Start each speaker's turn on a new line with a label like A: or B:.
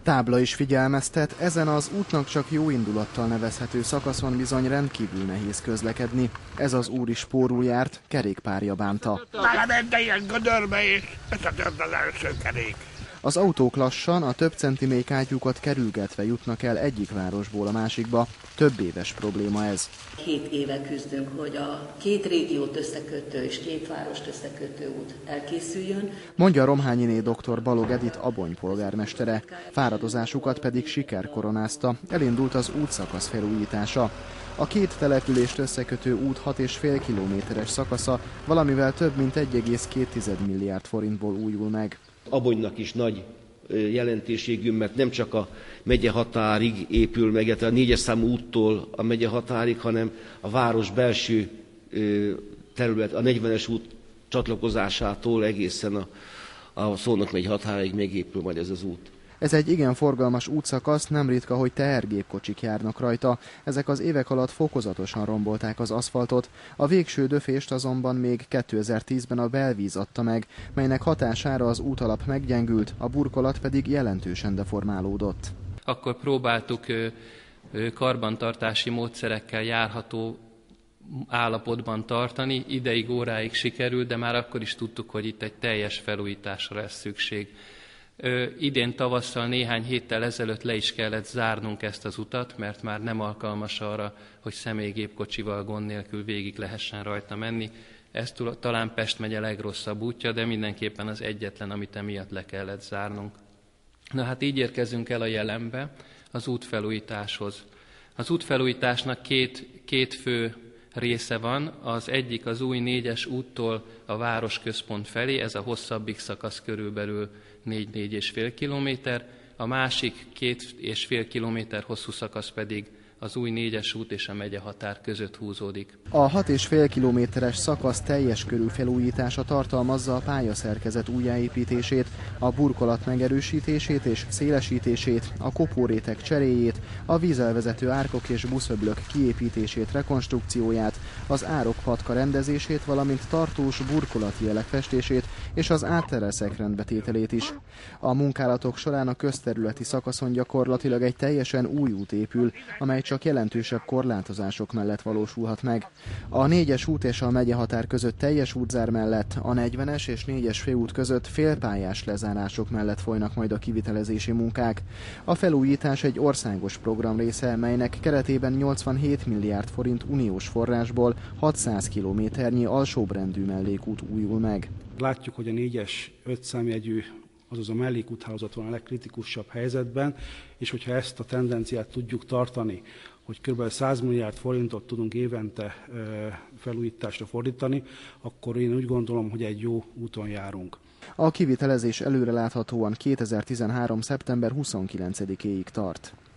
A: Tábla is figyelmeztet, ezen az útnak csak jó indulattal nevezhető szakaszon bizony rendkívül nehéz közlekedni. Ez az úr is spórul járt, kerékpárja bánta.
B: Belement ilyen gödörbe és összetört az első kerék.
A: Az autók lassan, a több centimék ágyúkat kerülgetve jutnak el egyik városból a másikba. Több éves probléma ez.
C: 7 éve küzdünk, hogy a két régiót összekötő és két várost összekötő út elkészüljön.
A: Mondja Romhányiné dr. Balog Edith Abony polgármestere. Fáradozásukat pedig siker koronázta. Elindult az útszakasz felújítása. A két települést összekötő út 6,5 kilométeres szakasza valamivel több mint 1,2 milliárd forintból újul meg.
D: Abonynak is nagy jelentőségű, mert nem csak a megye határig épül meg, a 4-es számú úttól a megye határig, hanem a város belső terület, a 40-es út csatlakozásától egészen a Szolnok megye határig megépül majd ez az út.
A: Ez egy igen forgalmas útszakasz, nem ritka, hogy tehergépkocsik járnak rajta. Ezek az évek alatt fokozatosan rombolták az aszfaltot. A végső döfést azonban még 2010-ben a belvíz adta meg, melynek hatására az útalap meggyengült, a burkolat pedig jelentősen deformálódott.
E: Akkor próbáltuk karbantartási módszerekkel járható állapotban tartani, ideig, óráig sikerült, de már akkor is tudtuk, hogy itt egy teljes felújításra lesz szükség. Idén tavasszal néhány héttel ezelőtt le is kellett zárnunk ezt az utat, mert már nem alkalmas arra, hogy személygépkocsival gond nélkül végig lehessen rajta menni. Ez talán Pest megye legrosszabb útja, de mindenképpen az egyetlen, amit emiatt le kellett zárnunk. Na hát így érkezünk el a jelenbe, az útfelújításhoz. Az útfelújításnak két fő része van. Az egyik az új 4-es úttól a városközpont felé, ez a hosszabbik szakasz körülbelül 4-4,5 kilométer, a másik 2,5 kilométer hosszú szakasz pedig az új 4-es út és a megye határ között húzódik.
A: A 6,5 kilométeres szakasz teljes körű felújítása tartalmazza a pályaszerkezet újjáépítését, a burkolat megerősítését és szélesítését, a kopóréteg cseréjét, a vízelvezető árkok és buszöblök kiépítését, rekonstrukcióját, az árokpatka rendezését, valamint tartós burkolati jelek festését és az áttereszek rendbetételét is. A munkálatok során a közterületi szakaszon gyakorlatilag egy teljesen új út épül, amely csak jelentősebb korlátozások mellett valósulhat meg. A 4-es út és a megye határ között teljes útzár mellett, a 40-es és 4-es főút között félpályás lezárások mellett folynak majd a kivitelezési munkák. A felújítás egy országos program része, melynek keretében 87 milliárd forint uniós forrásból 600 kilométernyi alsóbrendű mellékút újul meg.
F: Látjuk, hogy a 4-es 5 számjegyű, azaz a mellékúthálózat van a legkritikusabb helyzetben, és hogyha ezt a tendenciát tudjuk tartani, hogy kb. 100 milliárd forintot tudunk évente felújításra fordítani, akkor én úgy gondolom, hogy egy jó úton járunk.
A: A kivitelezés előreláthatóan 2013. szeptember 29-éig tart.